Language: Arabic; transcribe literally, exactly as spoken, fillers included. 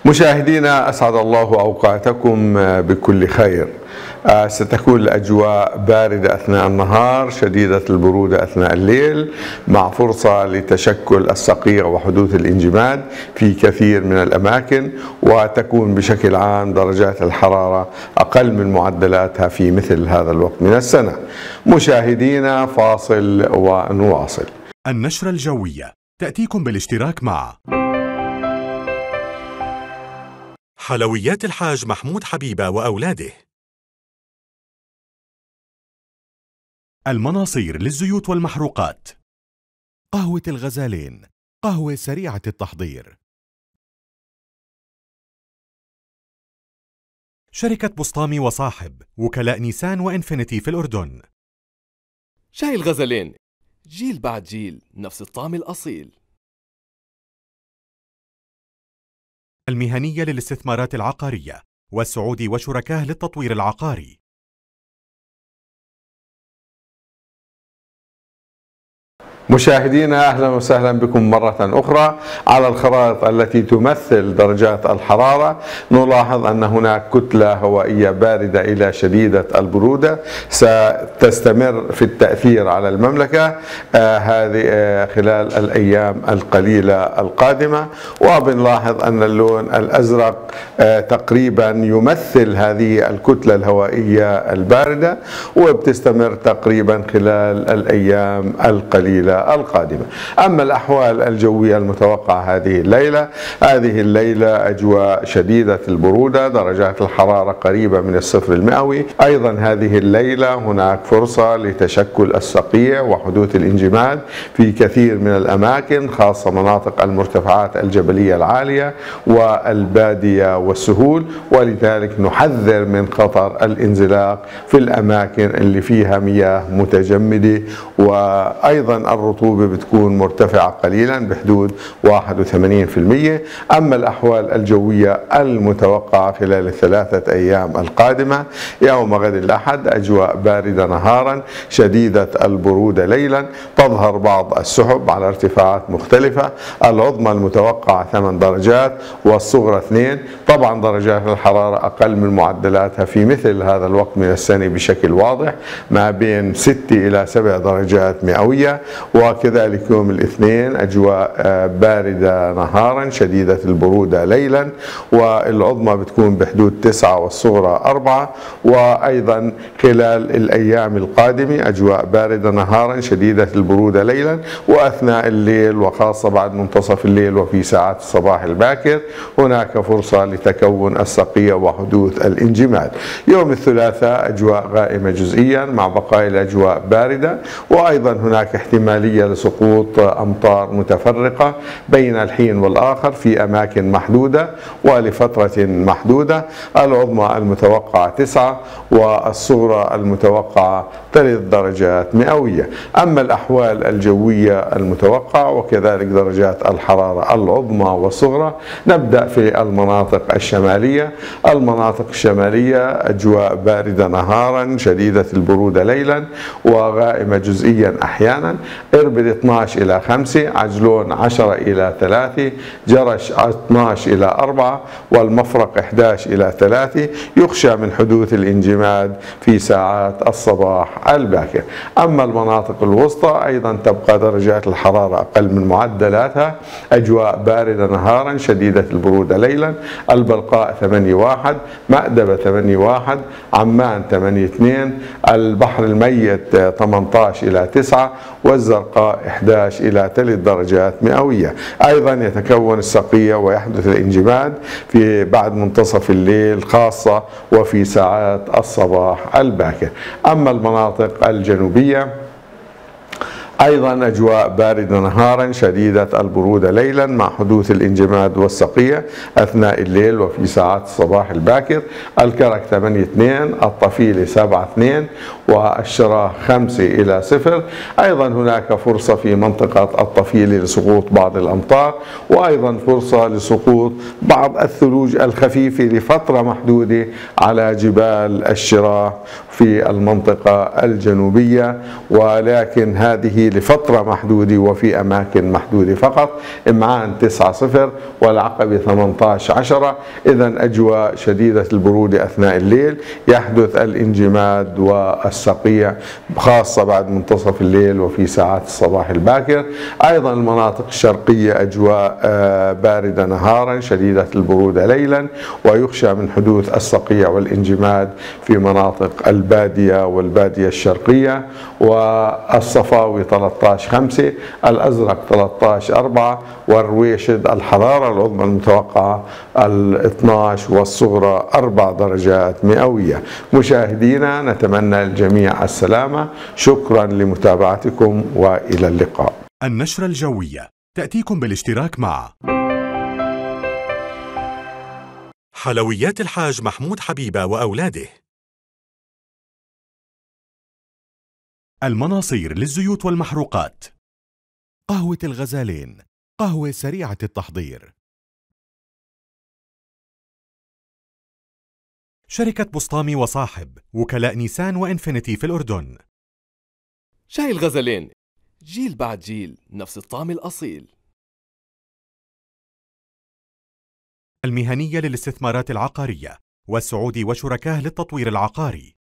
مشاهدينا أسعد الله أوقاتكم بكل خير. ستكون الأجواء باردة أثناء النهار، شديدة البرودة أثناء الليل، مع فرصة لتشكل الصقيع وحدوث الانجماد في كثير من الأماكن، وتكون بشكل عام درجات الحرارة أقل من معدلاتها في مثل هذا الوقت من السنة. مشاهدينا فاصل ونواصل. النشرة الجوية تأتيكم بالاشتراك مع حلويات الحاج محمود حبيبة وأولاده، المناصير للزيوت والمحروقات، قهوة الغزالين، قهوة سريعة التحضير، شركة بسطامي وصاحب، وكلاء نيسان وإنفينيتي في الأردن. شاي الغزلين، جيل بعد جيل نفس الطعم الأصيل. المهنية للاستثمارات العقارية، والسعودي وشركاه للتطوير العقاري. مشاهدينا أهلا وسهلا بكم مرة أخرى. على الخرائط التي تمثل درجات الحرارة نلاحظ أن هناك كتلة هوائية باردة إلى شديدة البرودة ستستمر في التأثير على المملكة آه هذه آه خلال الأيام القليلة القادمة، وبنلاحظ أن اللون الأزرق آه تقريبا يمثل هذه الكتلة الهوائية الباردة، وبتستمر تقريبا خلال الأيام القليلة القادمة. أما الأحوال الجوية المتوقعة هذه الليلة، هذه الليلة أجواء شديدة البرودة، درجات الحرارة قريبة من الصفر المئوي. أيضا هذه الليلة هناك فرصة لتشكل الصقيع وحدوث الانجماد في كثير من الأماكن، خاصة مناطق المرتفعات الجبلية العالية والبادية والسهول، ولذلك نحذر من خطر الانزلاق في الأماكن اللي فيها مياه متجمدة. وأيضا الرطوبة بتكون مرتفعة قليلا بحدود واحد وثمانين بالمئة. أما الأحوال الجوية المتوقعة خلال الثلاثة أيام القادمة، يوم غد الأحد أجواء باردة نهارا، شديدة البرودة ليلا، تظهر بعض السحب على ارتفاعات مختلفة. العظمى المتوقعة ثمان درجات والصغرى اثنين. طبعا درجات الحرارة أقل من معدلاتها في مثل هذا الوقت من السنة بشكل واضح، ما بين ستة إلى سبع درجات مئوية. وكذلك يوم الاثنين أجواء باردة نهارا، شديدة البرودة ليلا، والعظمى بتكون بحدود تسعة والصغرى أربعة. وأيضا خلال الأيام القادمة أجواء باردة نهارا، شديدة البرودة ليلا، وأثناء الليل وخاصة بعد منتصف الليل وفي ساعات الصباح الباكر هناك فرصة لتكون الصقيع وحدوث الانجماد. يوم الثلاثاء أجواء غائمة جزئيا مع بقايا الأجواء باردة، وأيضا هناك احتمالية لسقوط أمطار متفرقة بين الحين والآخر في أماكن محدودة ولفترة محدودة. العظمى المتوقعة تسعة والصغرى المتوقعة ثلاث درجات مئوية. أما الأحوال الجوية المتوقعة وكذلك درجات الحرارة العظمى والصغرى، نبدأ في المناطق الشمالية. المناطق الشمالية أجواء باردة نهارا، شديدة البرودة ليلا، وغائمة جزئيا أحيانا. إربد اثنعش إلى خمسة، عجلون عشرة إلى ثلاثة، جرش اثنعش إلى أربعة، والمفرق إحدى عشر إلى ثلاثة. يخشى من حدوث الانجماد في ساعات الصباح الباكر. أما المناطق الوسطى أيضا تبقى درجات الحرارة أقل من معدلاتها، أجواء باردة نهارا، شديدة البرودة ليلا. البلقاء ثمانية واحد، مأدبة ثمانية واحد، عمان ثمانية اثنين، البحر الميت ثمانية عشر إلى تسعة، والزرقاء إحدى عشر إلى ثلاث درجات مئوية. أيضا يتكون الصقيع ويحدث الانجماد في بعد منتصف الليل خاصة وفي ساعات الصباح الباكر. أما المناطق الجنوبية أيضا أجواء باردة نهارا، شديدة البرودة ليلا، مع حدوث الانجماد والصقيع أثناء الليل وفي ساعات الصباح الباكر. الكرك ثمانية اثنين، الطفيلة سبعة اثنين، والشراء خمسة إلى صفر. أيضا هناك فرصة في منطقة الطفيلة لسقوط بعض الأمطار، وأيضا فرصة لسقوط بعض الثلوج الخفيفة لفترة محدودة على جبال الشراء في المنطقة الجنوبية، ولكن هذه لفترة محدودة وفي أماكن محدودة فقط. إمعان تسعة صفر والعقبة ثمانية عشر عشرة. إذا أجواء شديدة البرودة أثناء الليل، يحدث الانجماد والصقيع خاصة بعد منتصف الليل وفي ساعات الصباح الباكر. أيضا المناطق الشرقية أجواء باردة نهارا، شديدة البرودة ليلا، ويخشى من حدوث الصقيع والانجماد في مناطق البادية والبادية الشرقية. والصفاوي ثلاثة عشر خمسة، الأزرق ثلاثة عشر أربعة، والرويشد الحرارة العظمى المتوقعة ال اثني عشر والصغرى أربع درجات مئوية. مشاهدينا نتمنى للجميع السلامة، شكرا لمتابعتكم وإلى اللقاء. النشرة الجوية تأتيكم بالاشتراك مع حلويات الحاج محمود حبيبة وأولاده، المناصير للزيوت والمحروقات، قهوة الغزالين، قهوة سريعة التحضير، شركة بسطامي وصاحب، وكلاء نيسان وإنفينيتي في الأردن. شاي الغزلين، جيل بعد جيل نفس الطعم الأصيل. المهنية للاستثمارات العقارية، والسعودي وشركاه للتطوير العقاري.